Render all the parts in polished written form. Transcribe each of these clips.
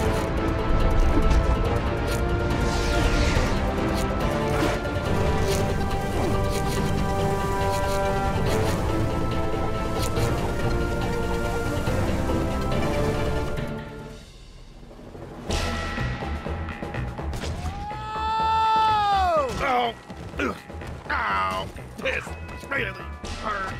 Ow! This really hurts.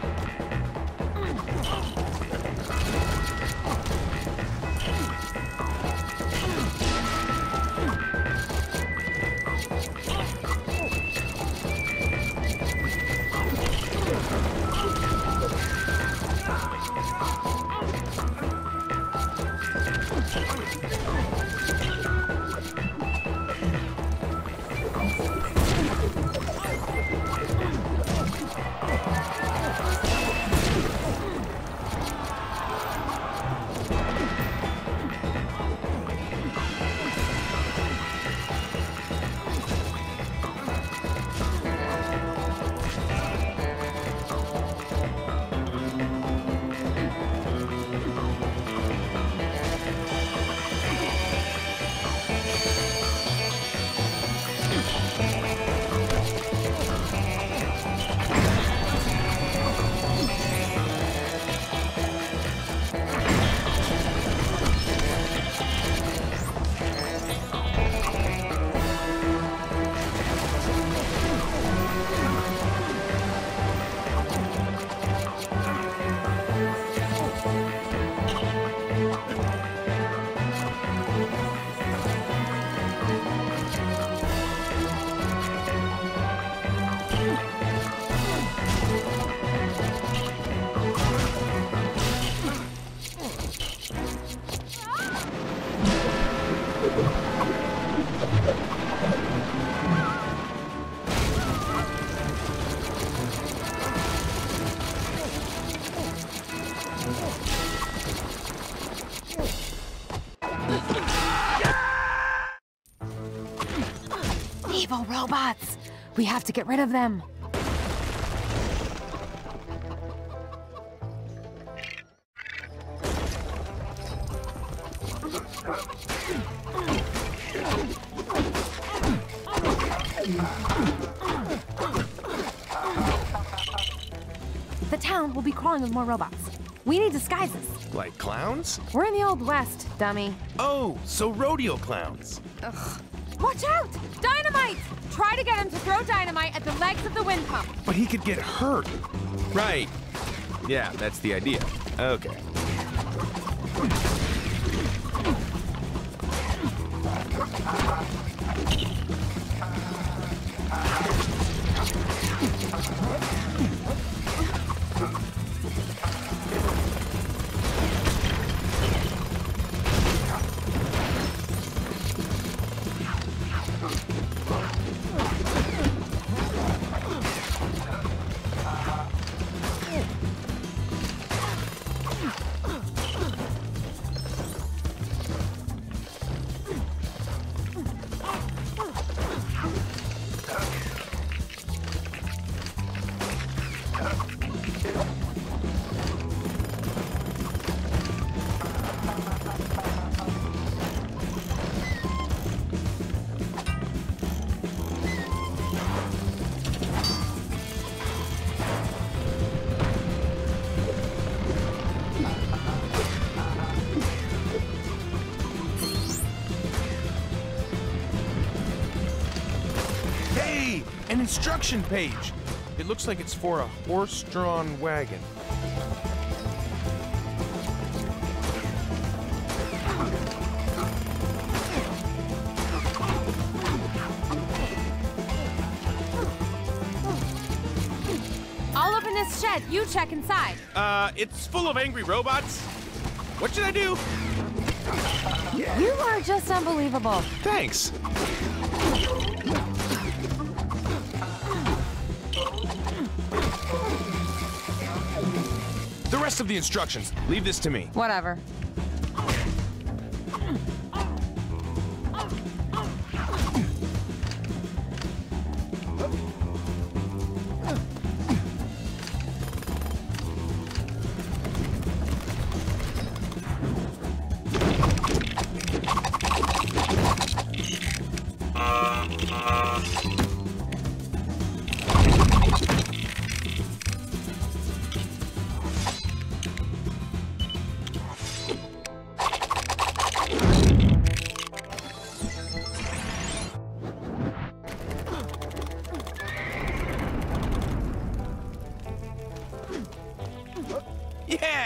Evil robots! We have to get rid of them. The town will be crawling with more robots. We need disguises. Like clowns? We're in the Old West, dummy. Oh, so rodeo clowns. Ugh. Watch out! Dynamite! Try to get him to throw dynamite at the legs of the wind pump. But he could get hurt. Right. Yeah, that's the idea. Okay. An instruction page. It looks like it's for a horse-drawn wagon. I'll open this shed. You check inside. It's full of angry robots. What should I do? You are just unbelievable. Thanks. The rest of the instructions, leave this to me. Whatever.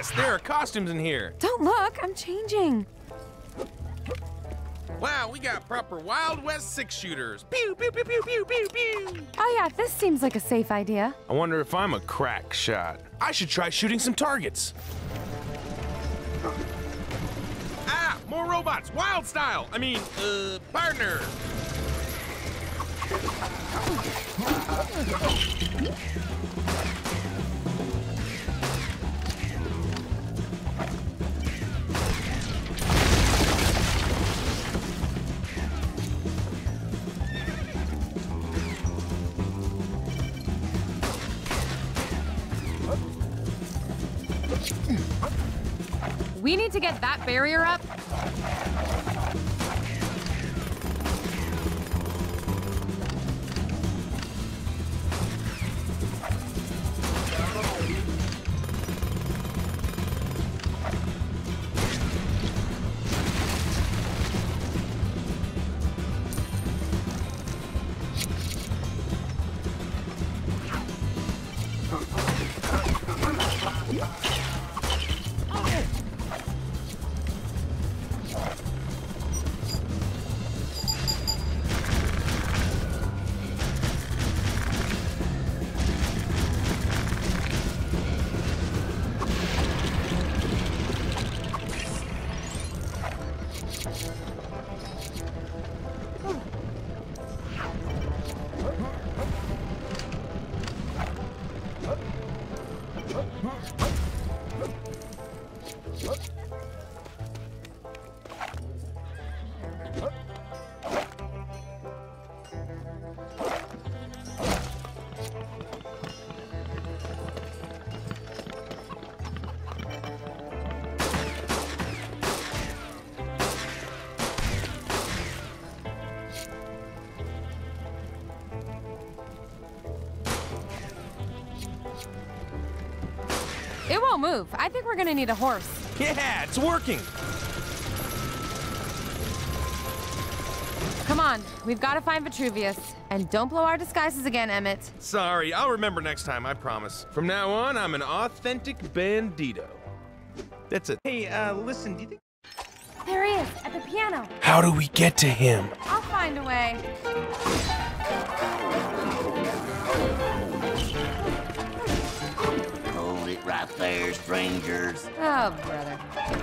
Yes, there are costumes in here. Don't look, I'm changing. Wow, we got proper Wild West six-shooters. Pew, pew, pew, pew, pew, pew, pew. Oh yeah, this seems like a safe idea. I wonder if I'm a crack shot. I should try shooting some targets. Ah, more robots, wild style. Partner. We need to get that barrier up. It won't move. I think we're gonna need a horse. Yeah, it's working. Come on, we've got to find Vitruvius. And don't blow our disguises again, Emmett. Sorry, I'll remember next time, I promise. From now on, I'm an authentic bandito. That's it. Hey, listen, do you think... There he is, at the piano. How do we get to him? I'll find a way. Hold it right there, strangers. Oh, brother.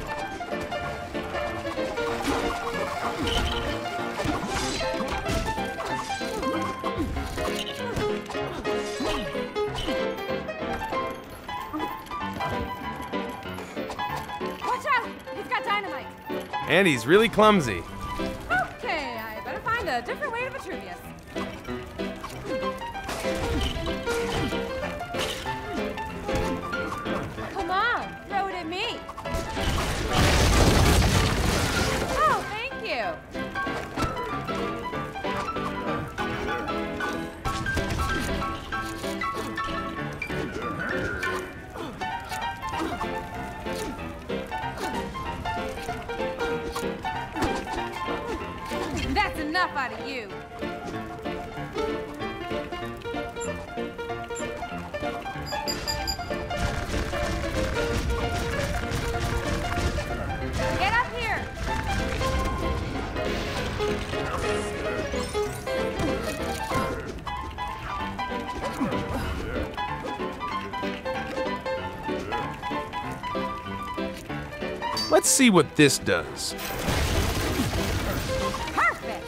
Watch out! He's got dynamite. And he's really clumsy. Okay, I better find a different way to Vitruvius. Come on, throw it at me. Oh, thank you. That's enough out of you. Get up here. Let's see what this does. Perfect.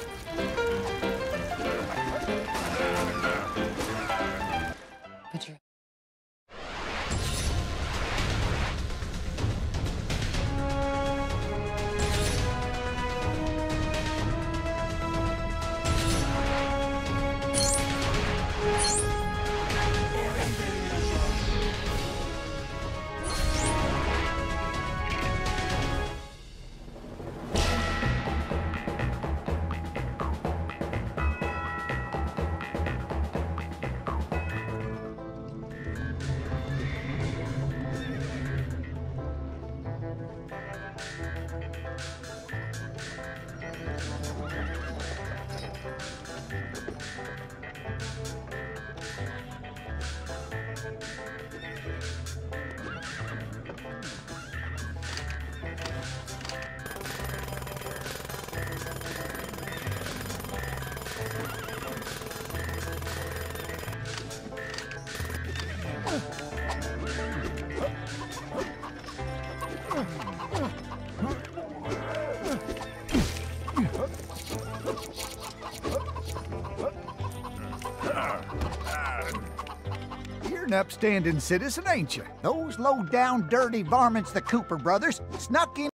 an upstanding citizen, ain't you? Those low-down, dirty varmints, the Cooper brothers, snuck in